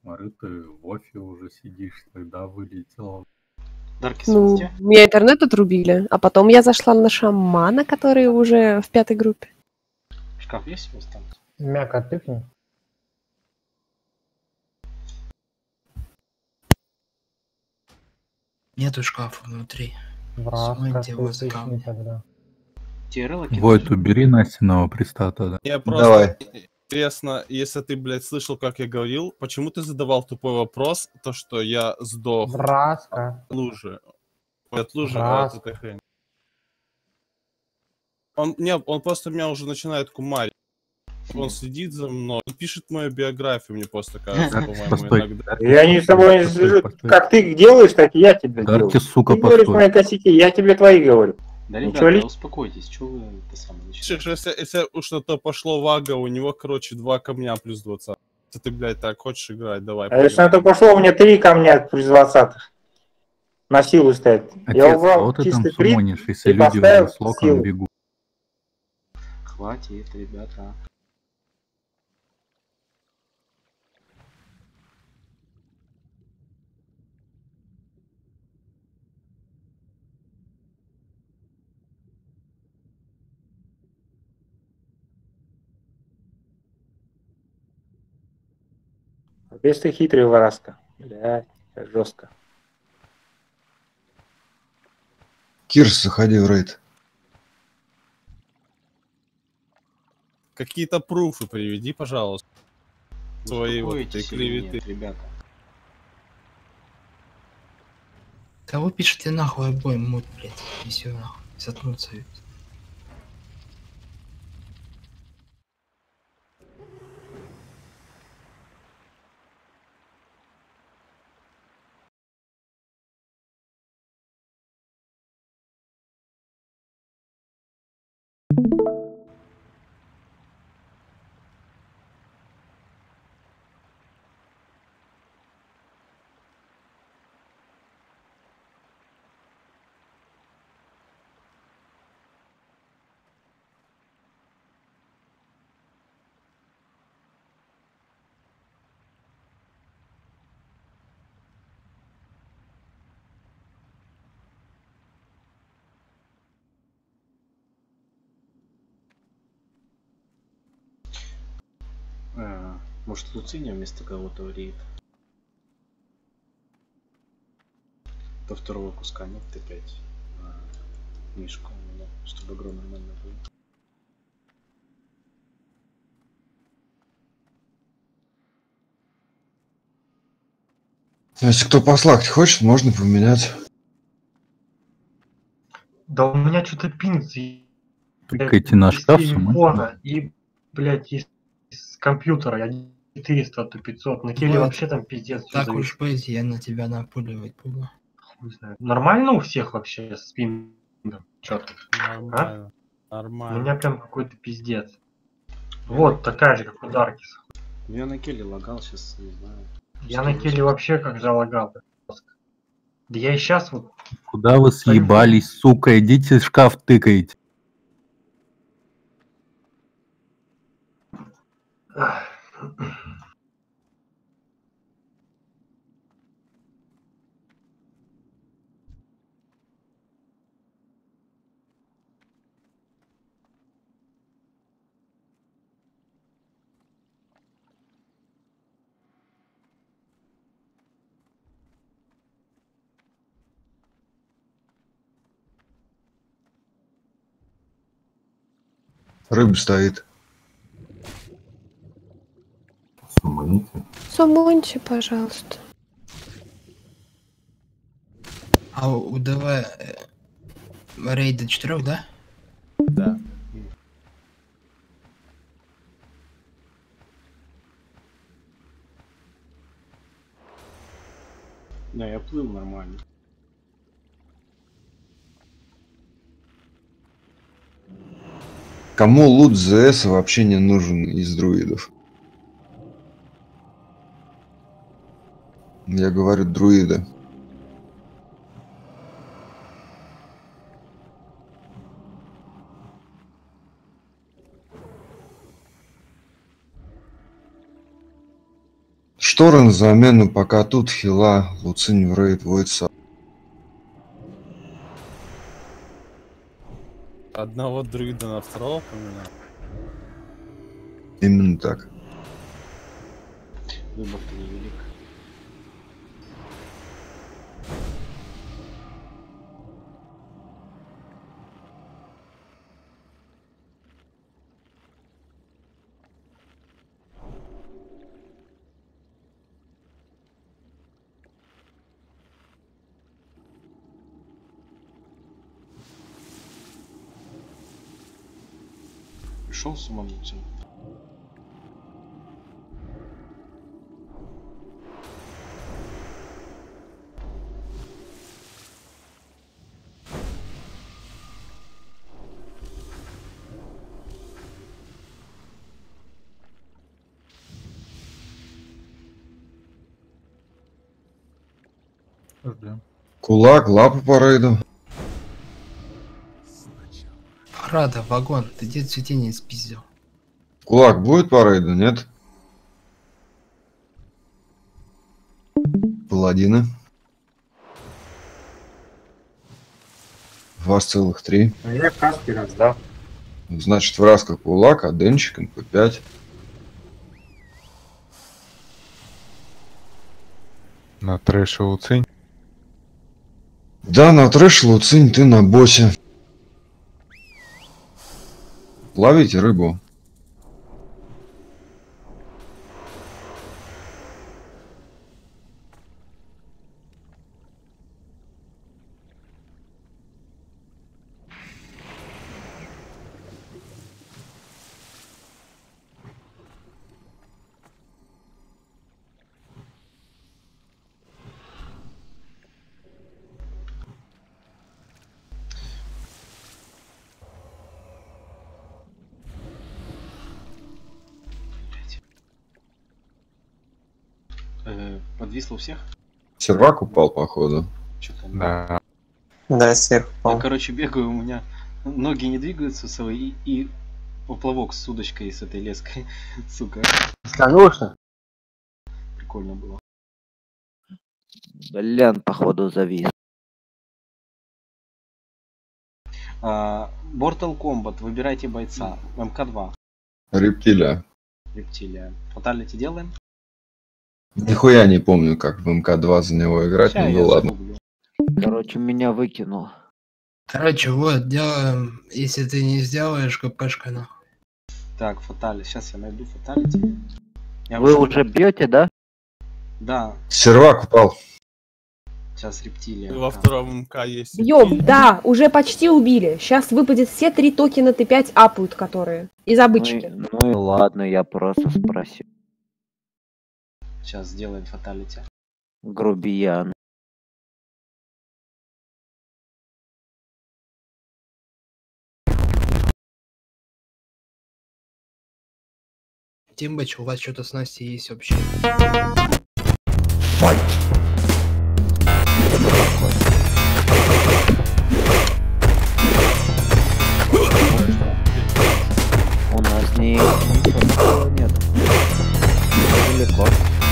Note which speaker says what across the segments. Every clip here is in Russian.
Speaker 1: Смотрю, ты в офе уже сидишь, тогда вылетела.
Speaker 2: Даркис,
Speaker 3: Ну,
Speaker 2: где?
Speaker 3: меня интернет отрубили, а потом я зашла на шамана, который уже в 5-й группе.
Speaker 2: Шкаф есть у вас там?
Speaker 4: Мяка тыкни.
Speaker 5: Нету шкафа внутри.
Speaker 4: Враска,
Speaker 5: Смойте его с
Speaker 4: тысячный
Speaker 5: камня.
Speaker 4: тогда.
Speaker 2: ТРЛ
Speaker 1: Войт, убери Настиного пристата, да.
Speaker 6: Мне просто интересно, если ты, блядь, слышал, как я говорил, почему ты задавал тупой вопрос, то, что я сдох
Speaker 4: Враска.
Speaker 6: от лужи. От лужи,
Speaker 4: Враска.
Speaker 6: от этой хрени. Он просто меня уже начинает кумарить. Он следит за мной, он пишет мою биографию, мне просто кажется, по-моему,
Speaker 1: Постой.
Speaker 6: иногда.
Speaker 7: Я не с тобой не слежу. Как ты делаешь, так и я тебе делаю.
Speaker 1: Дарки, сука,
Speaker 7: Ты говоришь
Speaker 1: постой.
Speaker 7: мои косяки, я тебе твои говорю.
Speaker 2: Да,
Speaker 7: Ничего
Speaker 2: ребята,
Speaker 7: ли-
Speaker 2: успокойтесь, что вы это самое
Speaker 6: Слышишь,
Speaker 2: начинаете?
Speaker 6: если уж что-то пошло вага, у него, короче, 2 камня плюс 20. Если ты, блядь, так хочешь играть, давай.
Speaker 7: А если на то пошло, у меня 3 камня плюс 20-х. На силу стоят. Я
Speaker 1: Отец, а
Speaker 7: убрал
Speaker 1: вот ты там
Speaker 7: чистый крит
Speaker 1: сумонишь, если
Speaker 7: и
Speaker 1: люди уже
Speaker 7: поставил
Speaker 1: с локом
Speaker 7: силу.
Speaker 1: бегут.
Speaker 2: Хватит, ребята.
Speaker 7: Без ты хитрый враска. Блядь, жестко.
Speaker 8: Кирс, заходи в рейд.
Speaker 6: Какие-то пруфы приведи, пожалуйста. Свои вот эти
Speaker 2: Успокойтесь или
Speaker 6: клеветы.
Speaker 2: нет, ребята.
Speaker 5: Кого пишете нахуй обоим муть, блядь? И все нахуй. Заткнуться.
Speaker 2: Может, Луциния вместо кого-то в рейд? До второго куска нет опять мишку у меня, чтобы игру нормально было.
Speaker 8: Если кто послать хочет, можно поменять.
Speaker 4: Да у меня что-то пинг
Speaker 1: Тыкайте на
Speaker 4: из
Speaker 1: шкаф,
Speaker 4: телефона и, блядь, из компьютера. Я 400, то 500. На теле
Speaker 5: Вот.
Speaker 4: вообще там пиздец. всё
Speaker 5: Так
Speaker 4: зависит.
Speaker 5: уж быть, я на тебя напуливать буду.
Speaker 4: Хуй знает. Нормально у всех вообще с пингом? Чё тут?
Speaker 6: Нормально.
Speaker 4: У
Speaker 6: Нормально.
Speaker 4: меня прям какой-то пиздец. Вот такая же, как у Даркиса.
Speaker 2: Я на Келли лагал, сейчас не знаю.
Speaker 4: Я на теле вообще как залагал. Да я и сейчас вот...
Speaker 1: Куда вы съебались, сука? Идите в шкаф тыкайте.
Speaker 4: Ах.
Speaker 8: Рыба стоит.
Speaker 3: Сумоньте, пожалуйста.
Speaker 5: А у ДВ рейд до 4, да?
Speaker 6: Да.
Speaker 2: Да, я плыл нормально.
Speaker 8: Кому лут ЗС вообще не нужен из друидов? Я говорю друиды. Шторы на замену, пока тут хила, Луцинь в рейд, Войца.
Speaker 6: Одного друида на второго поменял.
Speaker 8: Именно так.
Speaker 2: Выбор-то невелик. Пришел с ума мутил.
Speaker 8: Кулак, лапу по рейду.
Speaker 5: Рада, вагон, ты где цветение спиздил?
Speaker 8: Кулак будет по рейду, нет? Паладины. Вас целых 3.
Speaker 7: Я каски раздал.
Speaker 8: Значит, вразка кулак, а денчик МП5.
Speaker 9: На трэше Луцинь.
Speaker 8: Да, на трэш Луцинь, ты на боссе. Ловите рыбу.
Speaker 2: Подвисло у всех?
Speaker 8: Сервак упал, походу.
Speaker 2: Что-то.
Speaker 9: Да.
Speaker 7: Да, сверху.
Speaker 2: Я, короче, бегаю, у меня ноги не двигаются свои и поплавок с удочкой с этой леской. Сука.
Speaker 7: Конечно.
Speaker 2: Прикольно было.
Speaker 1: Блян, походу, завис.
Speaker 2: Mortal Kombat, выбирайте бойца. МК2.
Speaker 8: Рептилия.
Speaker 2: Рептилия. Фаталити делаем?
Speaker 8: Нихуя не помню, как в МК2 за него играть,
Speaker 2: Ща
Speaker 8: ну
Speaker 2: я
Speaker 8: да ладно.
Speaker 2: загуглю.
Speaker 1: Короче, меня выкинул.
Speaker 5: Короче, вот, делаем, если ты не сделаешь, КПшка нахуй.
Speaker 2: Так, фаталити. Сейчас я найду фаталити.
Speaker 1: Вы уже бьете, да?
Speaker 2: Да,
Speaker 8: Сервак упал.
Speaker 2: сейчас рептилия.
Speaker 6: Во втором МК есть.
Speaker 3: Бьем, да, уже почти убили. Сейчас выпадет все 3 токена Т5 апают, которые. Из обычки.
Speaker 1: Ну и ладно, я просто спросил.
Speaker 2: Сейчас сделаем фаталити.
Speaker 1: Грубиян.
Speaker 5: Тимбач, у вас что-то с Настей есть вообще?
Speaker 1: У нас ничего нет. Далеко.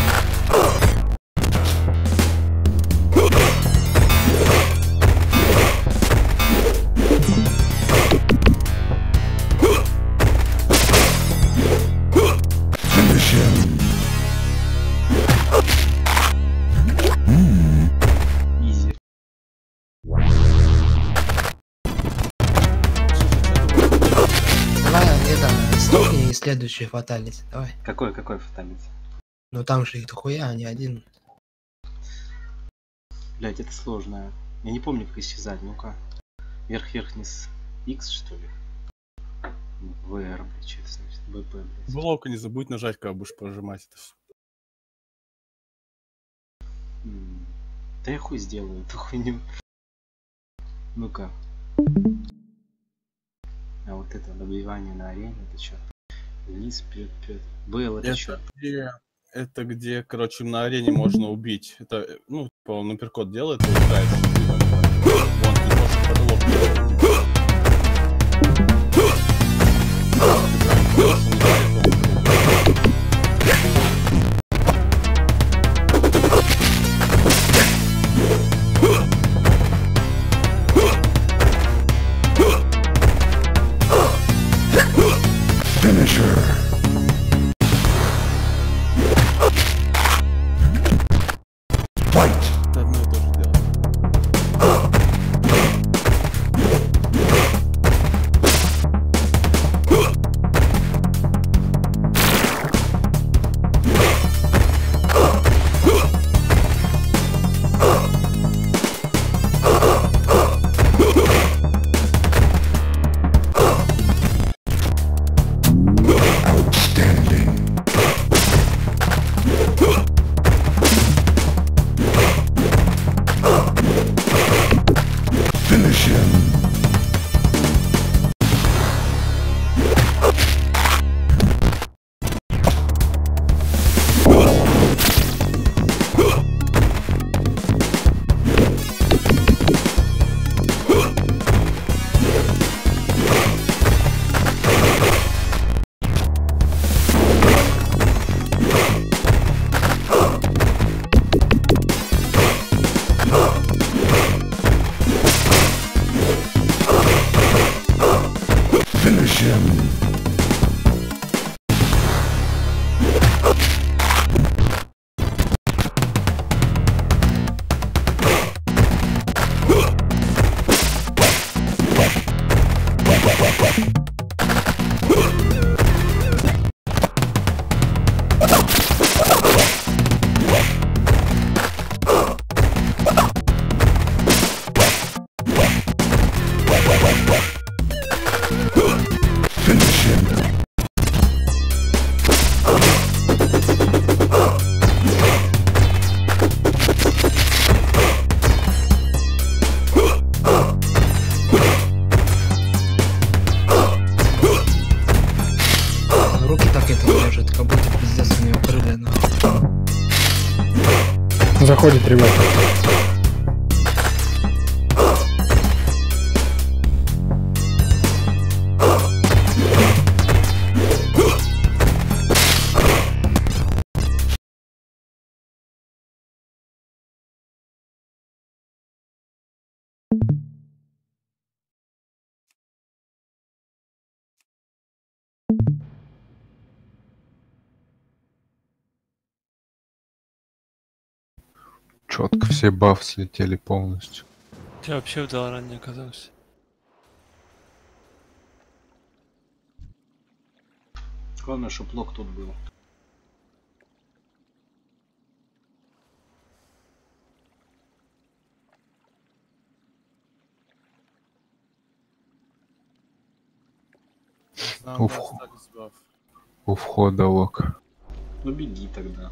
Speaker 2: Изи.
Speaker 5: Давай, это, стопни и следующий фаталити, давай.
Speaker 2: Какой фаталити?
Speaker 5: Ну там же их дохуя, а не один.
Speaker 2: Блять, это сложно. Я не помню, как исчезать. Ну-ка. Вверх-вверх, вниз. X, что ли? VR, блядь, что это значит? BP, блядь.
Speaker 6: Блок не забудь нажать, когда будешь прожимать это все.
Speaker 2: Да я хуй сделаю эту хуйню. Ну-ка. А вот это добивание на арене, это что? Вниз, вперед, вперед. Был это что?
Speaker 6: Это где, короче, на арене можно убить. Это, ну, типа, он апперкот делает, и играешь. Вон, ты можешь потолок делать.
Speaker 10: Заходит, ребята.
Speaker 9: Четко все бафы слетели полностью.
Speaker 11: Я вообще в Далране не оказался.
Speaker 2: Главное, чтоб лог тут был.
Speaker 9: У входа лог.
Speaker 2: Ну беги тогда.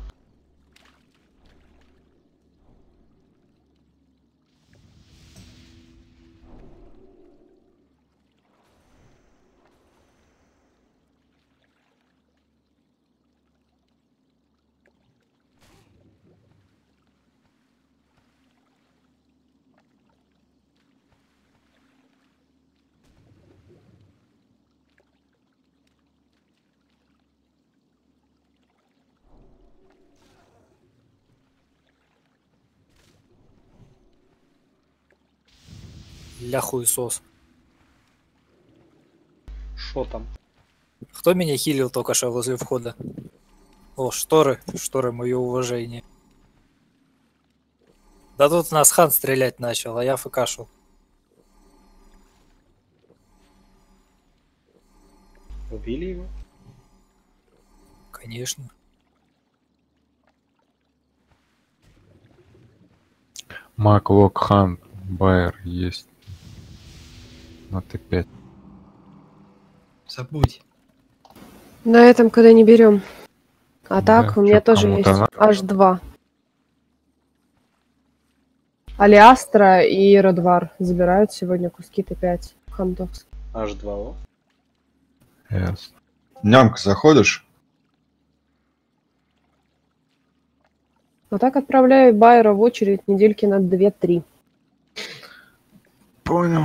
Speaker 12: Ля хуесос.
Speaker 2: Шо там?
Speaker 12: Кто меня хилил только что возле входа? О, шторы. Шторы, мое уважение. Да тут в нас хан стрелять начал, а я фкшил.
Speaker 2: Убили его?
Speaker 12: Конечно.
Speaker 9: Мак, лог, хан, байер есть. На Т5.
Speaker 5: Забудь.
Speaker 3: На этом когда не берем. А так,
Speaker 9: Да,
Speaker 3: у меня
Speaker 9: чё,
Speaker 3: тоже есть
Speaker 9: кому-то
Speaker 3: H2. Алиастра и Родвар забирают сегодня куски Т5 хантовские.
Speaker 2: H2O.
Speaker 9: Ясно.
Speaker 8: Нямка, заходишь?
Speaker 3: А так отправляю Байера в очередь недельки на 2-3.
Speaker 9: Понял.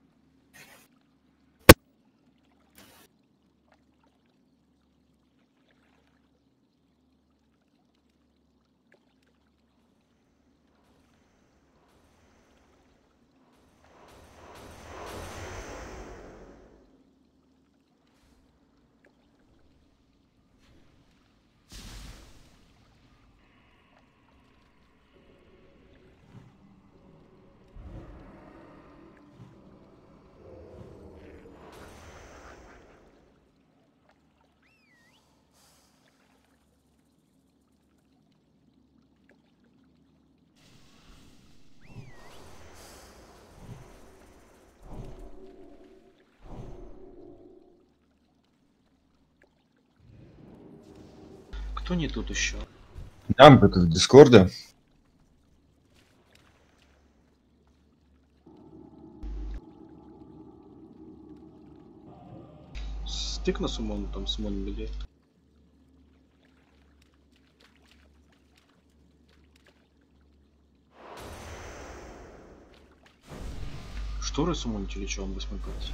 Speaker 2: Кто не тут еще?
Speaker 8: Нямка, ты в Дискорде?
Speaker 2: Стык на сумону, там сумон людей. Шторы сумоните или что, он 8 класс?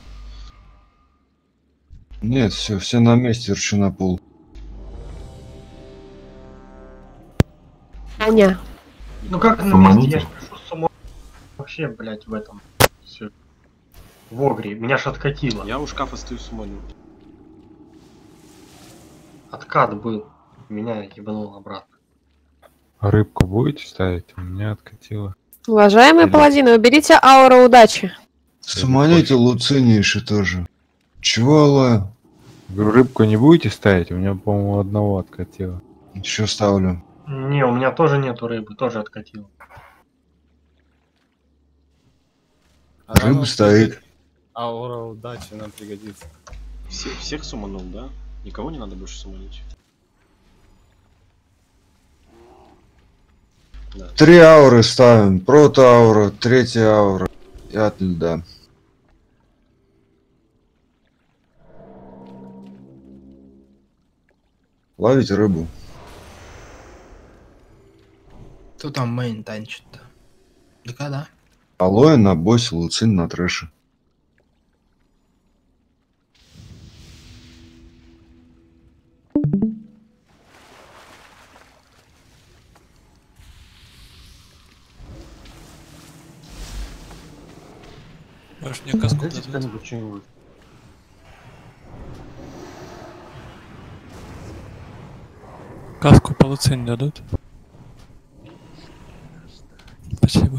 Speaker 8: Нет, все на месте, верчу на пол.
Speaker 3: Аня.
Speaker 4: Ну как на месте? Я ж пришел с ума вообще, блядь, в этом. Всё. В Огре. Меня ж откатило.
Speaker 2: Я у шкафа стою сумоню.
Speaker 4: Откат был. Меня ебануло обратно.
Speaker 9: Рыбку будете ставить? У меня откатило.
Speaker 3: Уважаемые паладины, уберите ауру удачи.
Speaker 8: Суманите луцинейший тоже. Чего, Алла?
Speaker 9: Говорю, рыбку не будете ставить? У меня, по-моему, одного откатило.
Speaker 8: Еще ставлю.
Speaker 4: Не, у меня тоже нету рыбы, тоже откатило.
Speaker 8: Рыба стоит.
Speaker 6: Аура удачи нам пригодится.
Speaker 2: Всех суманул, да? Никого не надо больше суманить. Да.
Speaker 8: 3 ауры ставим. Прото-аура, 3-я аура. И от льда. Ловить рыбу.
Speaker 5: Кто там мейн танчит-то? Да когда?
Speaker 8: Алоэ на боссе, Луцин на трэше.
Speaker 11: Может, мне каску
Speaker 2: Дайте
Speaker 11: дадут?
Speaker 2: кто-нибудь что-нибудь.
Speaker 11: Каску полуцень дадут? Спасибо.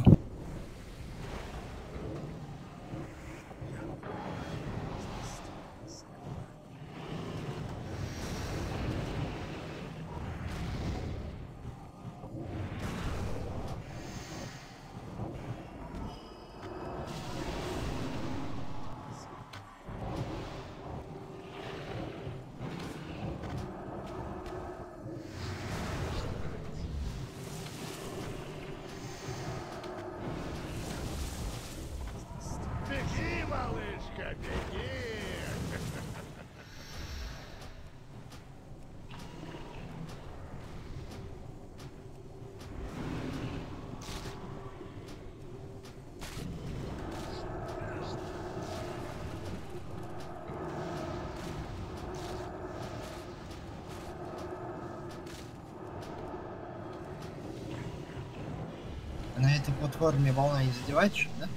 Speaker 10: Беги, малышка, беги!
Speaker 5: На этой платформе волна не задевает, что ли, да?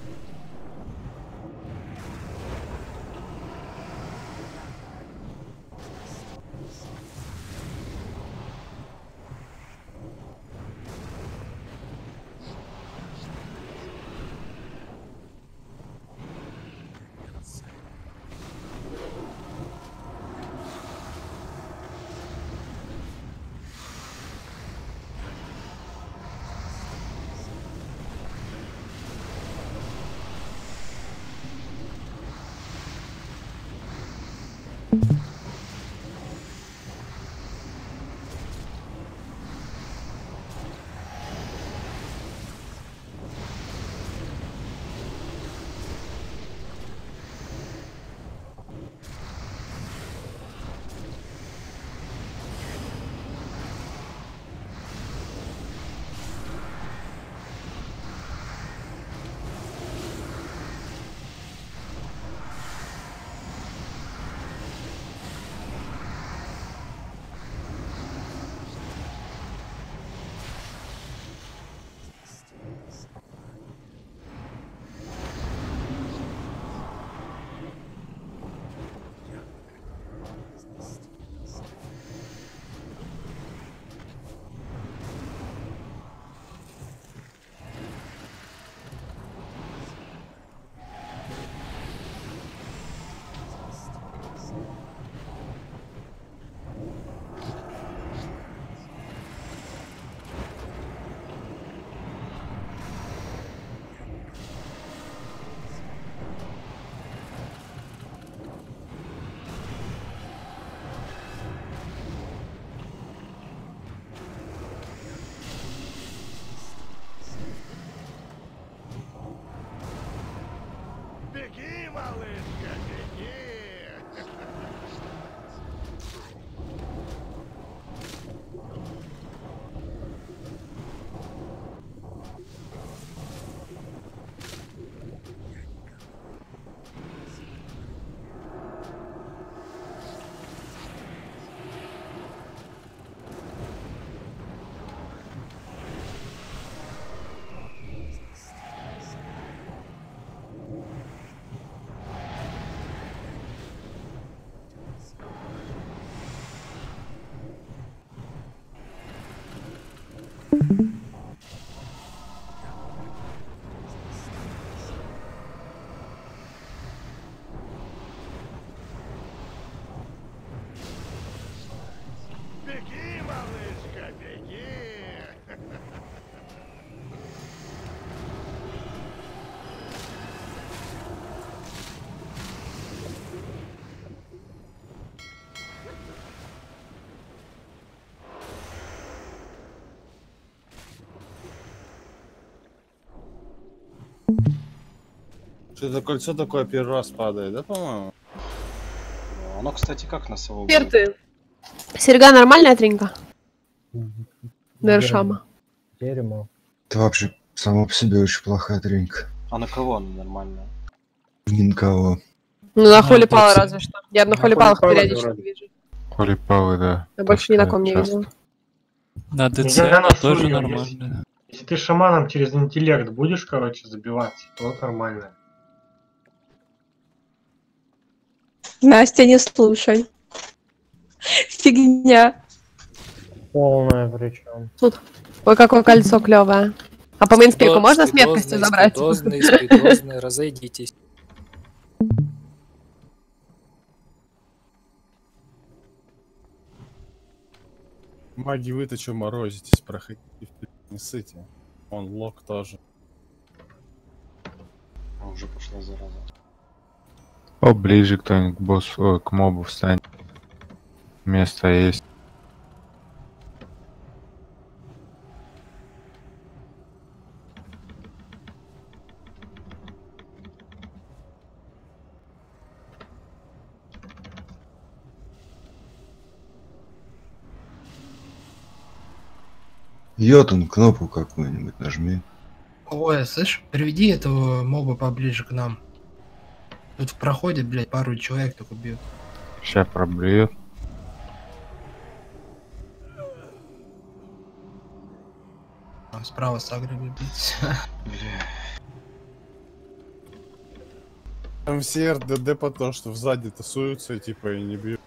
Speaker 10: Беги, малышка, беги! Беги, малышка, беги!
Speaker 6: Что-то кольцо такое первый раз падает, да, по-моему?
Speaker 2: Оно, кстати, как на самом
Speaker 3: Эксперты. Серега нормальная тренька? Дершама.
Speaker 13: Дерьмо.
Speaker 8: Это вообще само по себе очень плохая тренька.
Speaker 2: А на кого она нормальная?
Speaker 8: Ни на кого.
Speaker 3: Ну, на холипала разве что. Я на холипалах
Speaker 4: холипала
Speaker 3: периодически
Speaker 4: вроде.
Speaker 3: вижу.
Speaker 9: Холипалы, да.
Speaker 3: Я больше ни на ком не
Speaker 9: Часто.
Speaker 3: видела.
Speaker 11: На ДЦ
Speaker 4: Я на
Speaker 11: тоже
Speaker 4: Сурью,
Speaker 11: нормально.
Speaker 4: Если ты шаманом через интеллект будешь, короче, забиваться, то нормально.
Speaker 3: Настя, не слушай. Фигня.
Speaker 4: Полная причем.
Speaker 3: Ой, какое кольцо клевое. А по мейнспеку можно с меткостью забрать?
Speaker 12: Спидозный, разойдитесь.
Speaker 6: Маги, вы-то что морозитесь? Проходите, не ссыте. Он лок тоже.
Speaker 2: А уже пошла зараза.
Speaker 9: О, ближе кто-нибудь к боссу, ой, к мобу встань. Место есть.
Speaker 8: Йотун, кнопку какую-нибудь нажми.
Speaker 5: Ой, слышь, приведи этого моба поближе к нам. Тут в проходе, блядь, пару человек только бьют.
Speaker 9: Сейчас пробьет.
Speaker 5: Там справа с аграми, блядь.
Speaker 6: Там все РДД по то, что сзади тусуются, типа, и не бьют.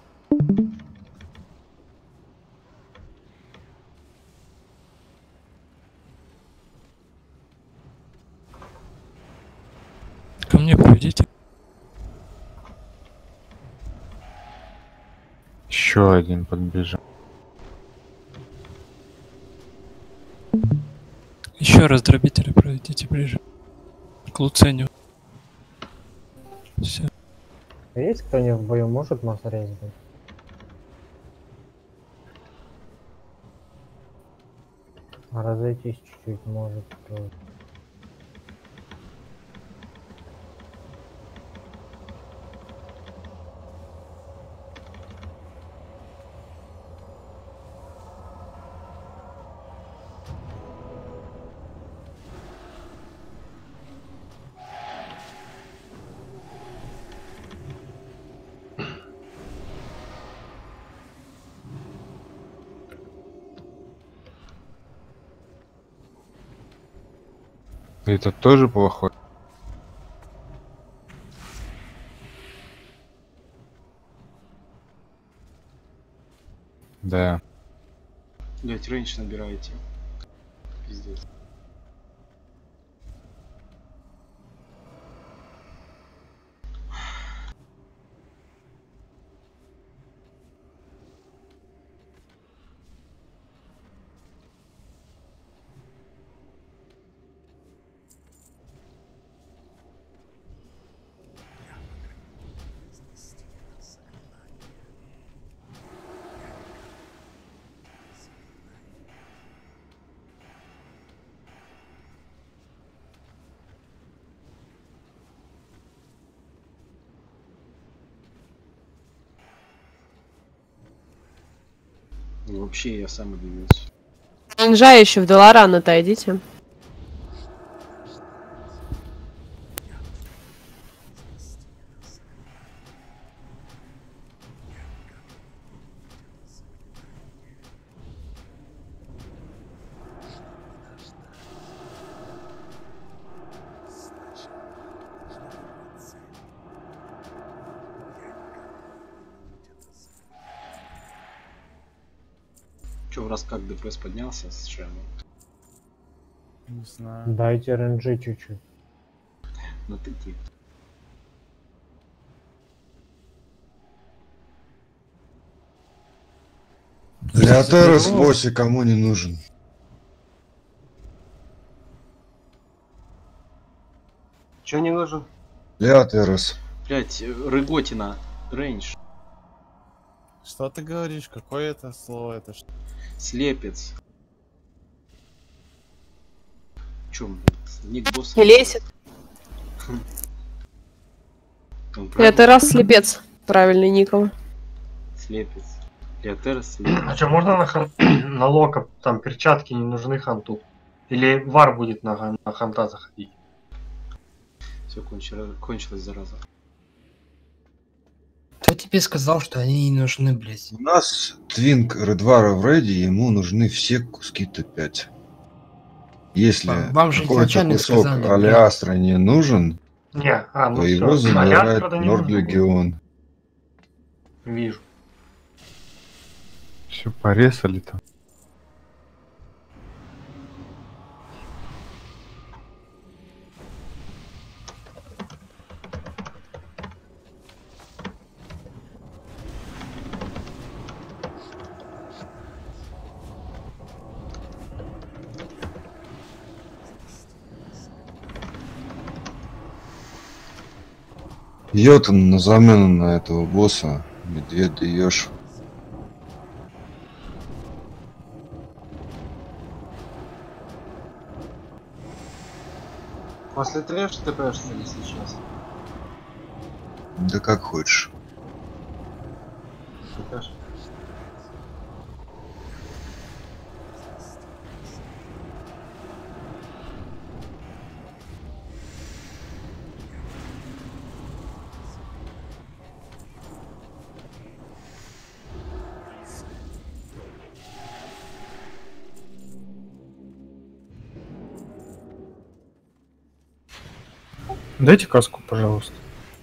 Speaker 11: Ко мне приведите.
Speaker 9: Еще один подбежал.
Speaker 11: Еще раз дробители проведите ближе. К Луцению. Все.
Speaker 4: Есть кто-нибудь в бою может нас резать? А разойтись чуть-чуть может.
Speaker 9: Это тоже плохой. Да.
Speaker 2: Блять, рейндж набираете. Пиздец. Ну, вообще я сам удивился.
Speaker 3: Инжа еще в Долоран отойдите.
Speaker 2: Че, раз как ДПС поднялся с шемом?
Speaker 6: Не знаю.
Speaker 4: Дайте РНЖ чуть-чуть.
Speaker 2: Ну ты тип.
Speaker 8: Леотерос в боссе кому не нужен.
Speaker 2: Че не нужен?
Speaker 8: Леотерос.
Speaker 2: Блять, Рыготина. Рейндж.
Speaker 6: Что ты говоришь? Какое это слово? Это что?
Speaker 2: Слепец. Чё, ник босса?
Speaker 3: Лесит. Это раз слепец. Правильный ником.
Speaker 2: Слепец. Леотерос слепец.
Speaker 4: А что, можно на лока там перчатки не нужны ханту? Или вар будет на ханта заходить?
Speaker 2: Все кончилось, зараза.
Speaker 5: Кто тебе сказал, что они не нужны, блядь?
Speaker 8: У нас Твинк Редвара в рейде, ему нужны все куски Т5. Если
Speaker 5: Вам же
Speaker 8: какой-то
Speaker 5: изначально
Speaker 8: кусок
Speaker 5: сказали,
Speaker 8: Алиастра не нужен,
Speaker 4: Не, ну
Speaker 8: то
Speaker 4: все.
Speaker 8: его забирает
Speaker 4: Алиастра не нужно будет.
Speaker 8: Нордлегион.
Speaker 4: Вижу.
Speaker 9: Все порезали там.
Speaker 8: Йотун на замену на этого босса. Медведь даешь.
Speaker 2: После трэш ТПшься ли сейчас?
Speaker 8: Да как хочешь.
Speaker 2: ТПш.
Speaker 9: Дайте каску, пожалуйста.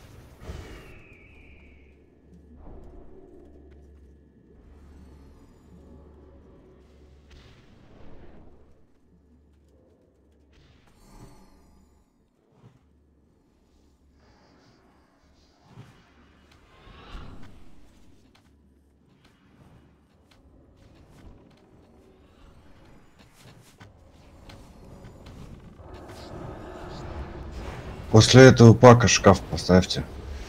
Speaker 8: После этого пака шкаф поставьте.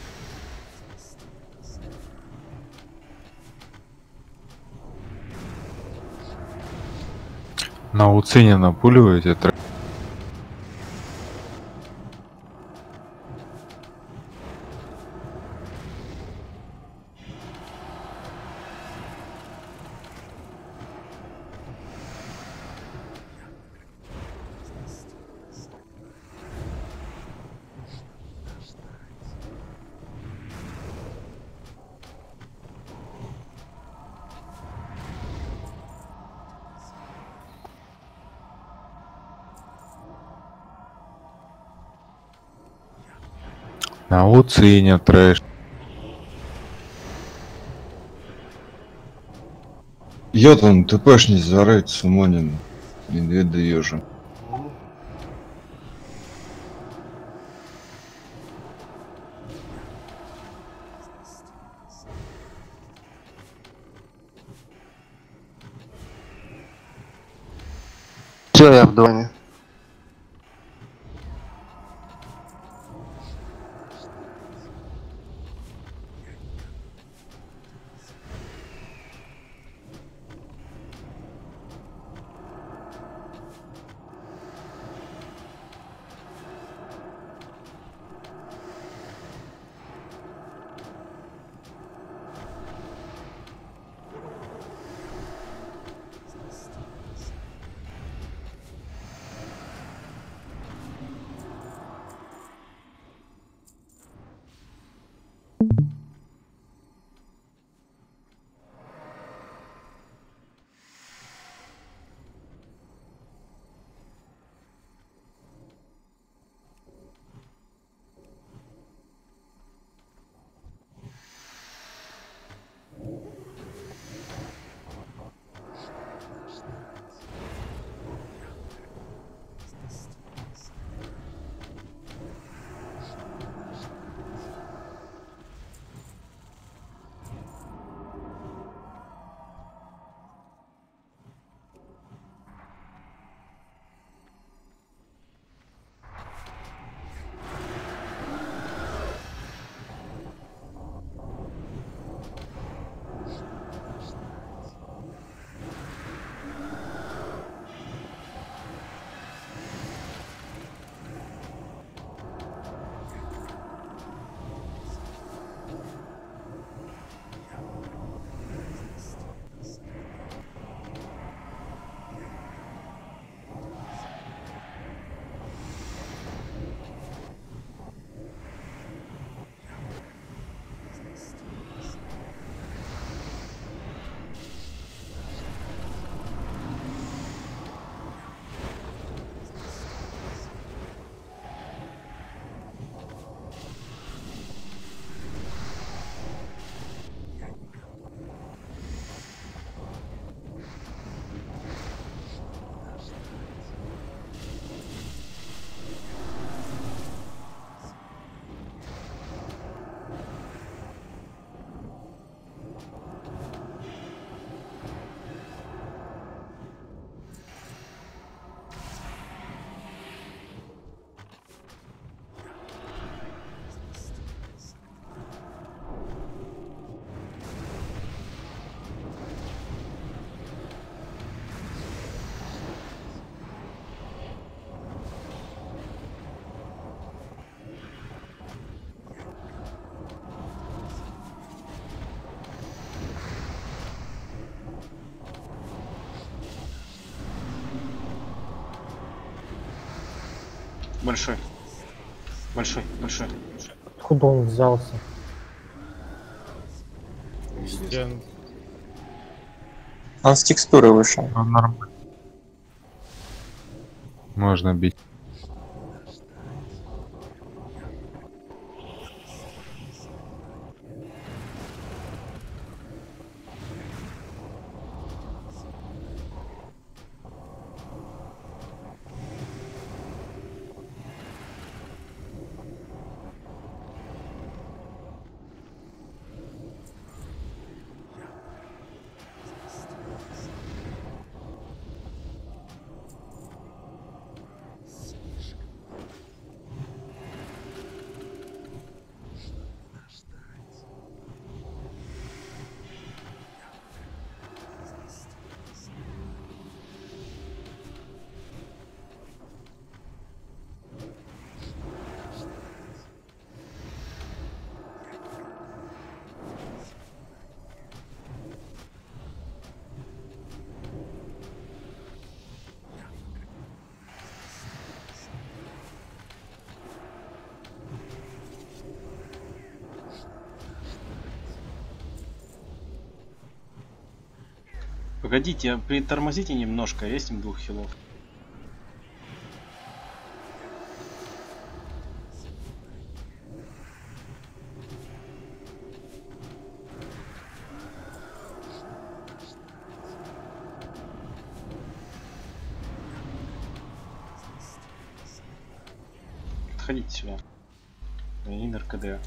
Speaker 9: На уцине напуливаете на уцине трэш.
Speaker 8: Йотун, ТПшни зарейд сумонин. Медведь даешь.
Speaker 7: Все, я в доме.
Speaker 2: Большой. Большой, большой.
Speaker 13: Откуда он взялся?
Speaker 6: Стен.
Speaker 14: Он с текстуры вышел.
Speaker 9: Нормально. Можно бить.
Speaker 2: Погодите, притормозите немножко, есть им 2 хилов. Подходите сюда. Инер КД.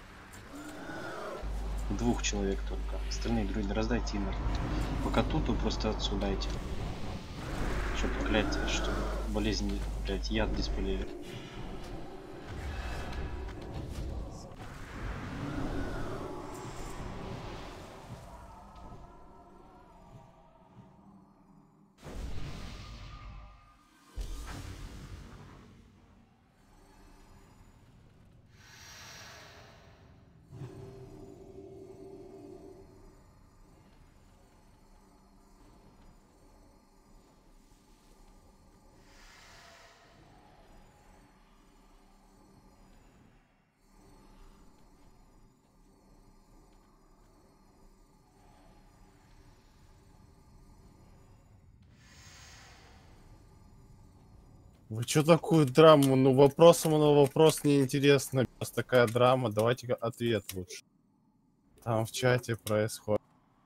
Speaker 2: 2 человек только. Остальные друиды раздайте инер. Пока тут вы просто отсюда дайте. Чтобы, блять, чтобы болезни, блять, яд диспелили.
Speaker 6: Вы что такую драму? Ну вопросом на вопрос неинтересно. Просто такая драма. Давайте ответ лучше. Там в чате происходит.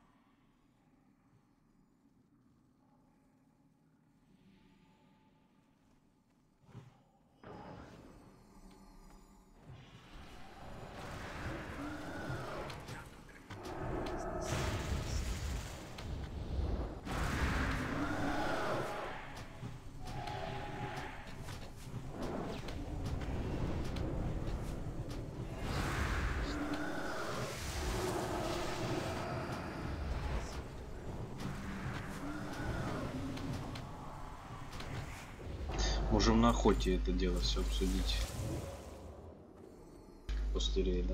Speaker 2: Можем на охоте это дело все обсудить. После рейда.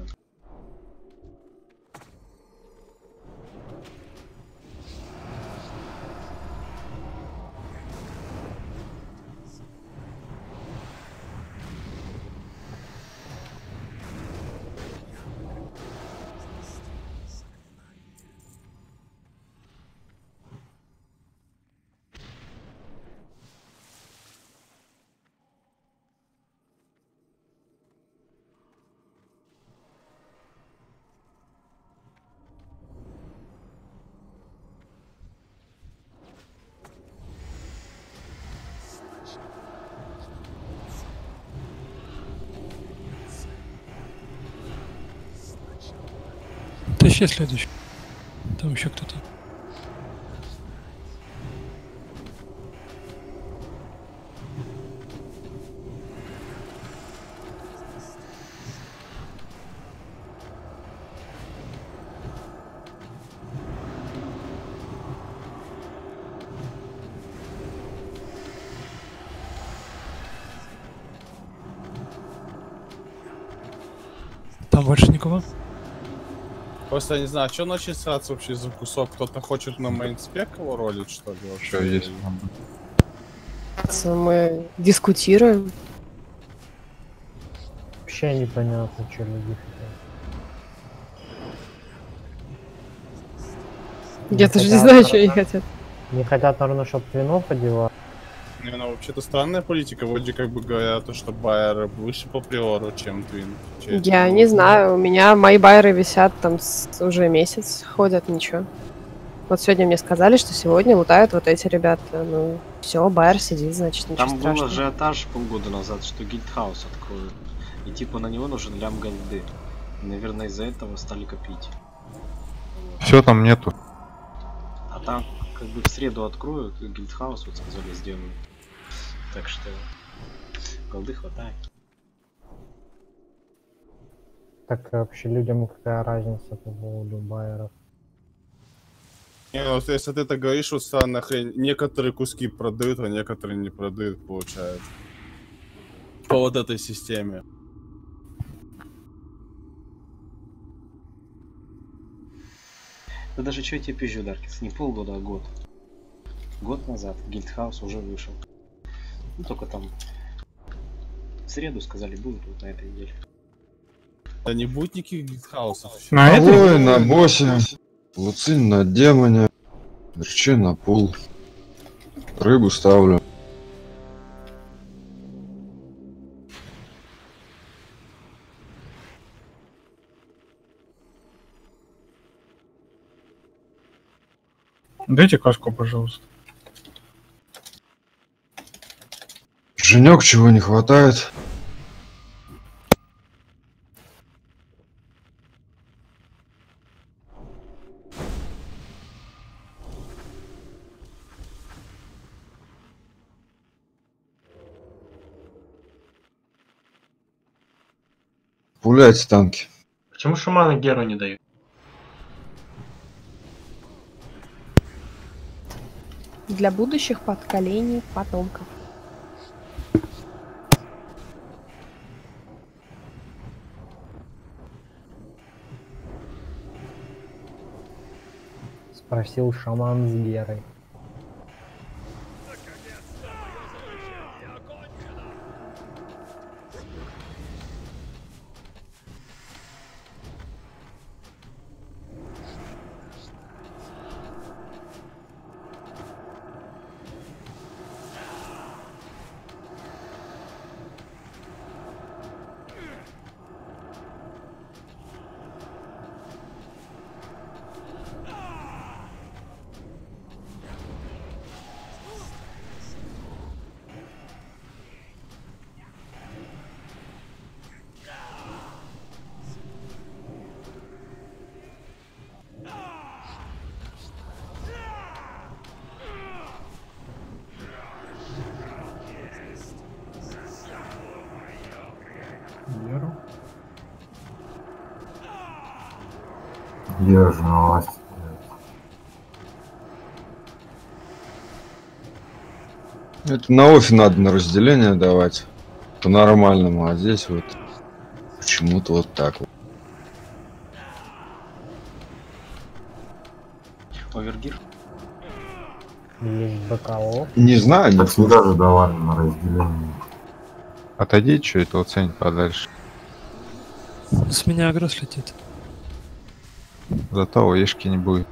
Speaker 11: Тащи следующий. Там еще кто-то. Там больше никого?
Speaker 6: Просто я не знаю, что начисляться вообще за кусок? Кто-то хочет на мейнспек его ролить, что ли?
Speaker 9: Что есть?
Speaker 3: Мы дискутируем.
Speaker 13: Вообще непонятно, что люди хотят.
Speaker 3: Я даже не знаю, что они хотят.
Speaker 13: Не хотят, наверное, чтобы вино подевали.
Speaker 6: Не, ну вообще-то странная политика. Вроде как бы говорят, что байеры выше по приору, чем твин.
Speaker 3: Я не знаю, у меня мои байеры висят там уже месяц, ходят, ничего. Вот сегодня мне сказали, что сегодня лутают вот эти ребята. Ну, все, байер сидит, значит, ничего
Speaker 2: Там
Speaker 3: страшного.
Speaker 2: был ажиотаж полгода назад, что гильдхаус откроют. И типа на него нужен лям голды. И, наверное, из-за этого стали копить.
Speaker 9: Все там нету.
Speaker 2: А там как бы в среду откроют, и гильдхаус, вот сказали, сделают. Так что голды хватает.
Speaker 13: Так вообще людям какая разница по поводу байеров?
Speaker 6: Не, ну если ты так говоришь, вот странная хрень. Некоторые куски продают, а некоторые не продают, получается. По вот этой системе.
Speaker 2: Да даже что я тебе пизжу, Даркис, не полгода, а год. Год назад гильдхаус уже вышел. Ну только там в среду сказали, будут вот на этой неделе.
Speaker 6: Да не будет никаких гильдхаусов.
Speaker 8: Алой на боссе, Луцин на демоне, Верчи на пул. Рыбу ставлю.
Speaker 14: Дайте каску, пожалуйста.
Speaker 8: Женек, чего не хватает? Пуляйте танки.
Speaker 4: Почему шаманы Геру не дают?
Speaker 3: Для будущих поколений потомков.
Speaker 13: Спросил шаман с Герой.
Speaker 14: Геру.
Speaker 1: Где же власть?
Speaker 8: Это на офе надо на разделение давать. По-нормальному, а здесь вот почему-то вот так вот.
Speaker 2: Овергир?
Speaker 13: Есть БКО.
Speaker 8: Не знаю, не
Speaker 1: всегда же давали на разделение.
Speaker 9: Отойди, что это оценить подальше.
Speaker 11: С меня агро слетит.
Speaker 9: Зато ешки не будет.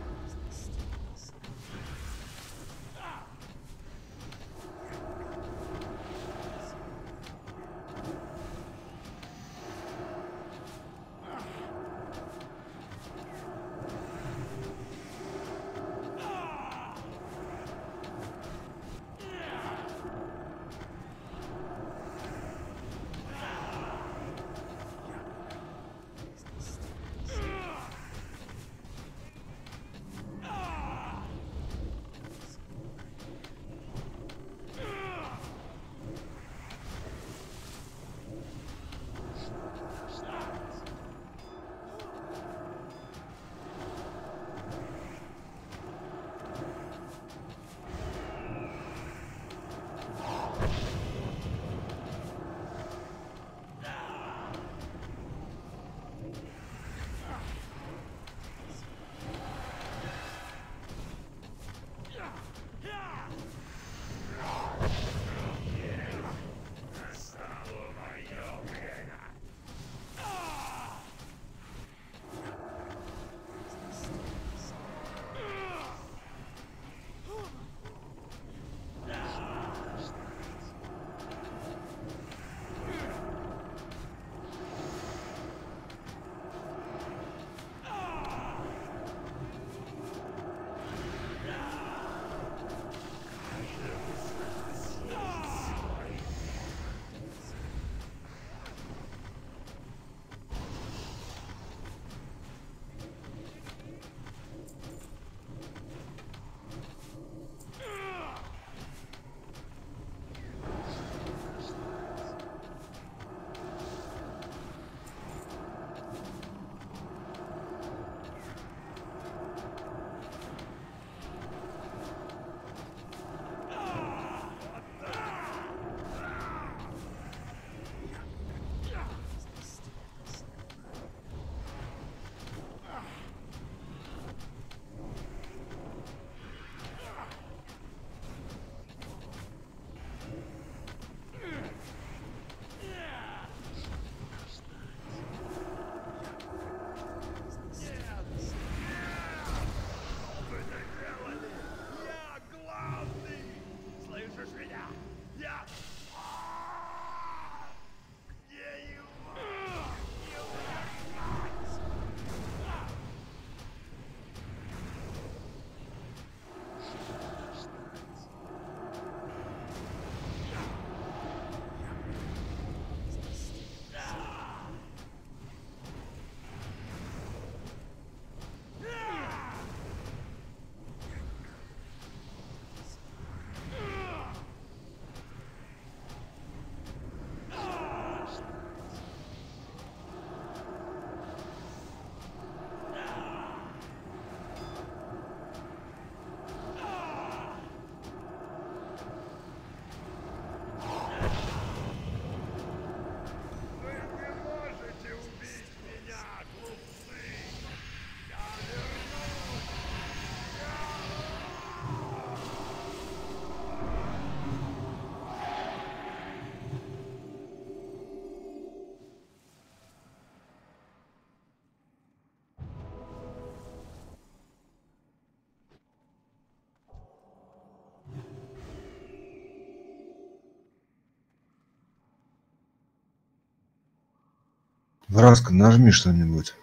Speaker 8: Враска, нажми что-нибудь.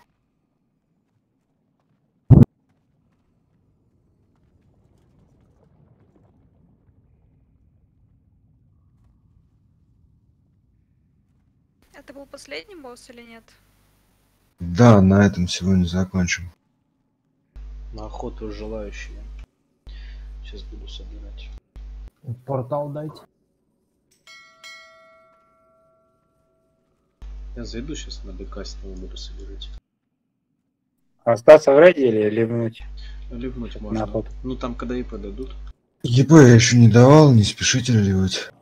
Speaker 14: Это был последний босс или нет?
Speaker 8: Да, на этом сегодня закончим.
Speaker 2: На охоту желающие. Сейчас буду собирать.
Speaker 13: Портал дайте.
Speaker 2: Я зайду сейчас на БК, с него буду собирать.
Speaker 7: Остаться в рейде или ливнуть?
Speaker 2: Ливнуть
Speaker 7: На
Speaker 2: можно.
Speaker 7: охоту.
Speaker 2: Ну там когда и подадут.
Speaker 8: ЕП я еще не давал, не спешите ливать.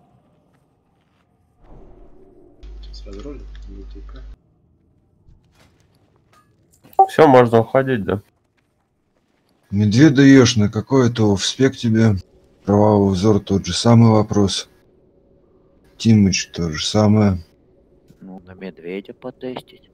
Speaker 2: Сейчас разролю.
Speaker 9: Все, можно уходить, да?
Speaker 8: Медведа ешь, на какой это в спек тебе? Кровавый взор тот же самый вопрос. Тимыч то же самое.
Speaker 15: Ну, на медведя потестить.